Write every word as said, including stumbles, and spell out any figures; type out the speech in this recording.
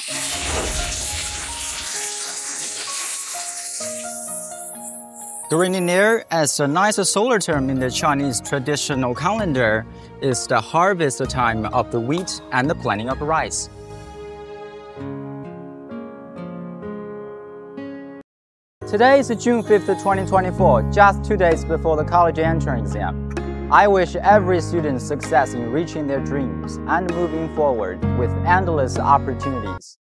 Green Year, as a nice solar term in the Chinese traditional calendar, is the harvest time of the wheat and the planting of rice. Today is June fifth, twenty twenty-four, just two days before the college entrance exam. I wish every student success in reaching their dreams and moving forward with endless opportunities.